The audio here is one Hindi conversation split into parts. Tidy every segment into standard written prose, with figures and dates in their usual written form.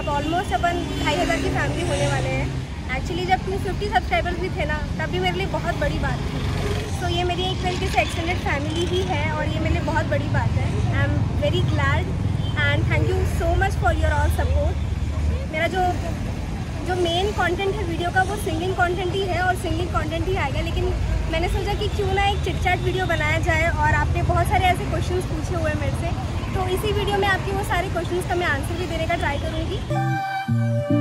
अब ऑलमोस्ट अपन 2500 की फैमिली होने वाले हैं। एक्चुअली जब 250 सब्सक्राइबर्स भी थे ना, तब भी मेरे लिए बहुत बड़ी बात थी। सो ये मेरी एक तरीके से एक्सटेंडेड फैमिली ही है और ये मेरे लिए बहुत बड़ी बात है। I am very glad and thank you so much for your all support. मेरा जो मेन कंटेंट है वीडियो का वो सिंगिंग कंटेंट ही है और सिंगिंग कंटेंट ही आएगा, लेकिन मैंने सोचा कि क्यों ना एक चिट चैट वीडियो बनाया जाए। और आपने बहुत सारे ऐसे क्वेश्चंस पूछे हुए हैं मेरे से, तो इसी वीडियो में आपके वो सारे क्वेश्चंस का मैं आंसर भी देने का ट्राई करूँगी।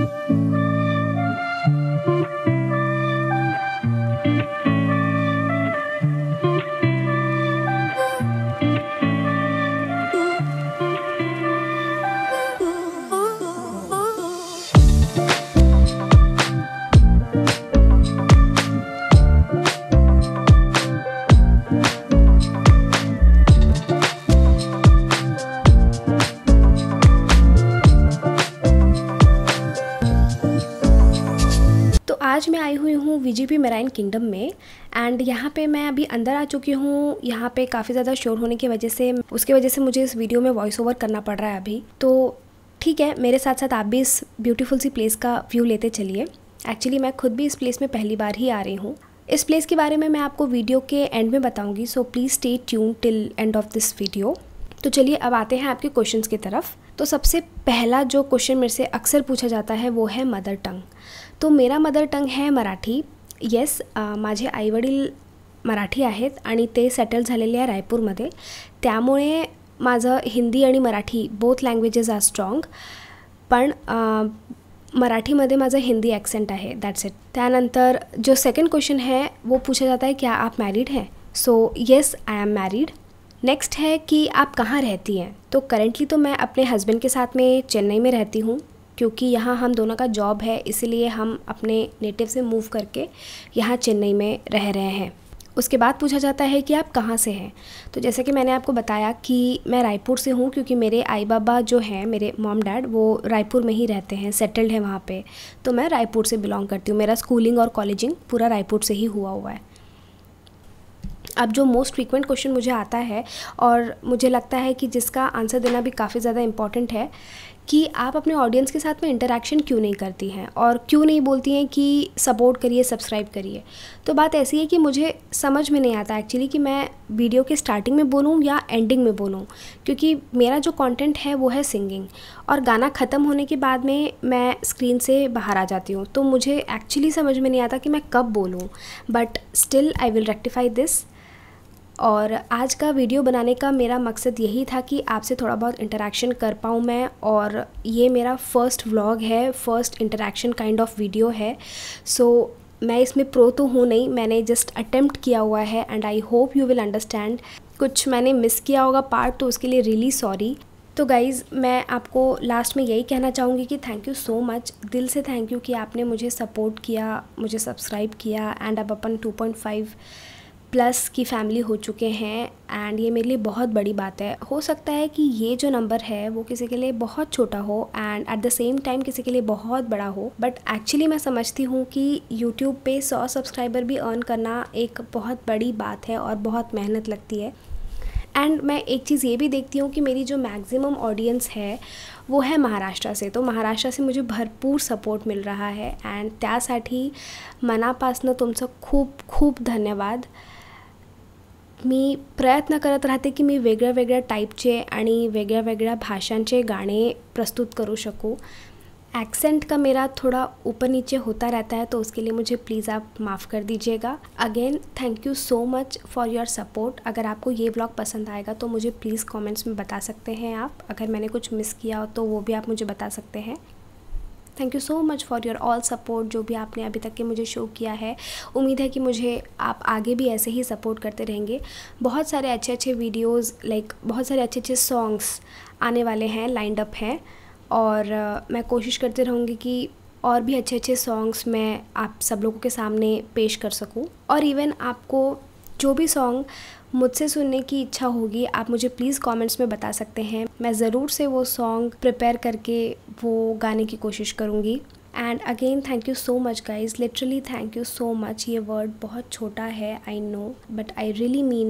आज मैं आई हुई हूँ वीजीपी मेराइन किंगडम में एंड यहाँ पे मैं अभी अंदर आ चुकी हूँ। यहाँ पे काफ़ी ज़्यादा शोर होने की वजह से मुझे इस वीडियो में वॉइस ओवर करना पड़ रहा है अभी। तो ठीक है, मेरे साथ साथ आप भी इस ब्यूटीफुल सी प्लेस का व्यू लेते चलिए। एक्चुअली मैं खुद भी इस प्लेस में पहली बार ही आ रही हूँ। इस प्लेस के बारे में मैं आपको वीडियो के एंड में बताऊँगी, so please stay tune till end of this video. तो चलिए अब आते हैं आपके क्वेश्चंस की तरफ। तो सबसे पहला जो क्वेश्चन मेरे से अक्सर पूछा जाता है वो है मदर टंग। तो मेरा मदर टंग है मराठी। येस, माझे आईवडील मराठी आहेत आणि ते सेटल झालेले आहे रायपूरमध्ये, त्यामुळे माझं हिंदी आणि Marathi both languages are strong, पण मराठीमध्ये माझं हिंदी ॲक्सेंट आहे, दॅट्स इट। त्यानंतर जो सेकंड क्वेश्चन है वो पूछा जाता है क्या आप मैरिड हैं। So yes, I am married. Next है कि आप कहाँ रहती हैं। तो करेंटली तो मैं अपने हस्बैंड के साथ में चेन्नई में रहती हूँ, क्योंकि यहाँ हम दोनों का जॉब है, इसलिए हम अपने नेटिव से मूव करके यहाँ चेन्नई में रह रहे हैं। उसके बाद पूछा जाता है कि आप कहाँ से हैं। तो जैसे कि मैंने आपको बताया कि मैं रायपुर से हूँ, क्योंकि मेरे आई बाबा जो हैं, मेरे मॉम डैड, वो रायपुर में ही रहते हैं, सेटल्ड है वहाँ पे। तो मैं रायपुर से बिलोंग करती हूँ। मेरा स्कूलिंग और कॉलेजिंग पूरा रायपुर से ही हुआ है। अब जो मोस्ट फ्रीक्वेंट क्वेश्चन मुझे आता है और मुझे लगता है कि जिसका आंसर देना भी काफ़ी ज़्यादा इम्पॉर्टेंट है कि आप अपने ऑडियंस के साथ में इंटरेक्शन क्यों नहीं करती हैं और क्यों नहीं बोलती हैं कि सपोर्ट करिए, सब्सक्राइब करिए। तो बात ऐसी है कि मुझे समझ में नहीं आता एक्चुअली कि मैं वीडियो के स्टार्टिंग में बोलूँ या एंडिंग में बोलूँ, क्योंकि मेरा जो कंटेंट है वो है सिंगिंग और गाना ख़त्म होने के बाद में मैं स्क्रीन से बाहर आ जाती हूँ। तो मुझे एक्चुअली समझ में नहीं आता कि मैं कब बोलूँ, but still I will rectify this. और आज का वीडियो बनाने का मेरा मकसद यही था कि आपसे थोड़ा बहुत इंटरेक्शन कर पाऊँ मैं, और ये मेरा फर्स्ट व्लॉग है, first interaction kind of video है। सो मैं इसमें प्रो तो हूँ नहीं, मैंने जस्ट अटेम्प्ट किया हुआ है and I hope you will understand. कुछ मैंने मिस किया होगा पार्ट, तो उसके लिए रियली सॉरी। तो गाइज़, मैं आपको लास्ट में यही कहना चाहूँगी कि थैंक यू सो मच, दिल से थैंक यू कि आपने मुझे सपोर्ट किया, मुझे सब्सक्राइब किया एंड अब अपन 2.5 प्लस की फैमिली हो चुके हैं एंड ये मेरे लिए बहुत बड़ी बात है। हो सकता है कि ये जो नंबर है वो किसी के लिए बहुत छोटा हो and at the same time किसी के लिए बहुत बड़ा हो, बट एक्चुअली मैं समझती हूँ कि यूट्यूब पे 100 सब्सक्राइबर भी अर्न करना एक बहुत बड़ी बात है और बहुत मेहनत लगती है। एंड मैं एक चीज़ ये भी देखती हूँ कि मेरी जो मैक्सिमम ऑडियंस है वो है महाराष्ट्र से। तो महाराष्ट्र से मुझे भरपूर सपोर्ट मिल रहा है एंड त्यासाठी मनापासनं तुमचं खूप खूप धन्यवाद। मी प्रयत्न करत राहते की मी वेगळ्या वेगळ्या टाइपचे आणि वेगळ्या वेगळ्या भाषांचे गाणे प्रस्तुत करू शकूँ। एक्सेंट का मेरा थोड़ा ऊपर नीचे होता रहता है, तो उसके लिए मुझे प्लीज़ आप माफ़ कर दीजिएगा। Again thank you so much for your support. अगर आपको ये व्लॉग पसंद आएगा तो मुझे प्लीज़ कमेंट्स में बता सकते हैं आप। अगर मैंने कुछ मिस किया हो तो वो भी आप मुझे बता सकते हैं। Thank you so much for your all support, जो भी आपने अभी तक के मुझे शो किया है। उम्मीद है कि मुझे आप आगे भी ऐसे ही सपोर्ट करते रहेंगे। बहुत सारे अच्छे अच्छे वीडियोज़, लाइक बहुत सारे अच्छे अच्छे सॉन्ग्स आने वाले हैं, लाइंड अप हैं, और मैं कोशिश करती रहूँगी कि और भी अच्छे अच्छे सॉन्ग्स मैं आप सब लोगों के सामने पेश कर सकूँ। और इवन आपको जो भी सॉन्ग मुझसे सुनने की इच्छा होगी आप मुझे प्लीज़ कमेंट्स में बता सकते हैं। मैं ज़रूर से वो सॉन्ग प्रिपेयर करके वो गाने की कोशिश करूँगी। And again thank you so much guys, literally thank you so much. ये वर्ड बहुत छोटा है, I know, but I really mean it.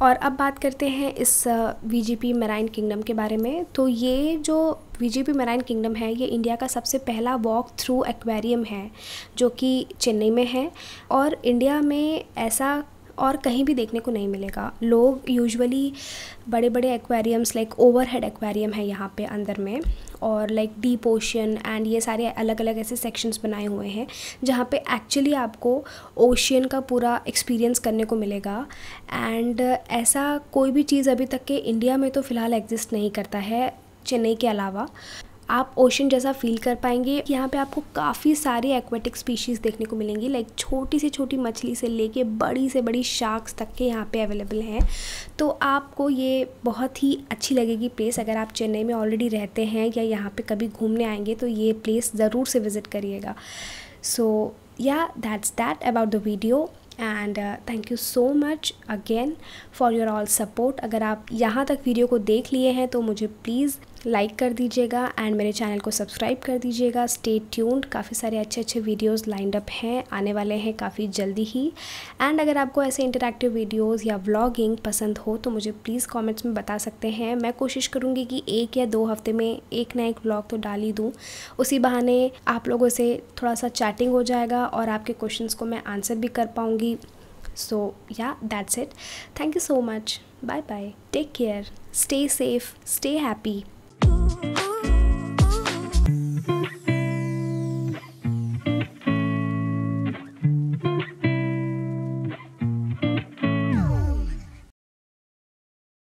और अब बात करते हैं इस वीजीपी मैराइन किंगडम के बारे में। तो ये जो वीजीपी मैराइन किंगडम है ये इंडिया का सबसे पहला वॉक थ्रू एक्वेरियम है जो कि चेन्नई में है, और इंडिया में ऐसा और कहीं भी देखने को नहीं मिलेगा। लोग यूजुअली बड़े बड़े एक्वेरियम्स लाइक ओवरहेड एक्वेरियम है यहाँ पे अंदर में, और लाइक डीप ओशियन एंड ये सारे अलग अलग ऐसे सेक्शंस बनाए हुए हैं जहाँ पे एक्चुअली आपको ओशियन का पूरा एक्सपीरियंस करने को मिलेगा। एंड ऐसा कोई भी चीज़ अभी तक के इंडिया में तो फ़िलहाल एग्जिस्ट नहीं करता है चेन्नई के अलावा। आप ओशन जैसा फील कर पाएंगे। यहाँ पे आपको काफ़ी सारी एक्वेटिक स्पीशीज़ देखने को मिलेंगी, लाइक छोटी से छोटी मछली से लेके बड़ी से बड़ी शार्क्स तक के यहाँ पे अवेलेबल हैं। तो आपको ये बहुत ही अच्छी लगेगी प्लेस। अगर आप चेन्नई में ऑलरेडी रहते हैं या यहाँ पे कभी घूमने आएंगे तो ये प्लेस ज़रूर से विज़िट करिएगा। So yeah that's that about the video, and thank you so much again for your all support. अगर आप यहाँ तक वीडियो को देख लिए हैं तो मुझे प्लीज़ लाइक कर दीजिएगा एंड मेरे चैनल को सब्सक्राइब कर दीजिएगा। स्टे ट्यून्ड, काफ़ी सारे अच्छे अच्छे वीडियोस लाइंड अप हैं, आने वाले हैं काफ़ी जल्दी ही। एंड अगर आपको ऐसे इंटरैक्टिव वीडियोस या व्लॉगिंग पसंद हो तो मुझे प्लीज़ कमेंट्स में बता सकते हैं। मैं कोशिश करूँगी कि 1 या 2 हफ्ते में एक ना एक व्लॉग तो डाल ही दूँ। उसी बहाने आप लोगों से थोड़ा सा चैटिंग हो जाएगा और आपके क्वेश्चंस को मैं आंसर भी कर पाऊँगी। So yeah, that's it. Thank you so much. Bye bye. Take care. Stay safe. Stay happy.